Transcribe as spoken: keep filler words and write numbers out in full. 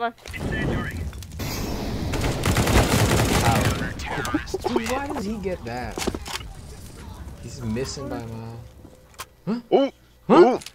die. Dude, why does he get that? He's missing by a mile. Huh? Ooh! Huh? Ooh!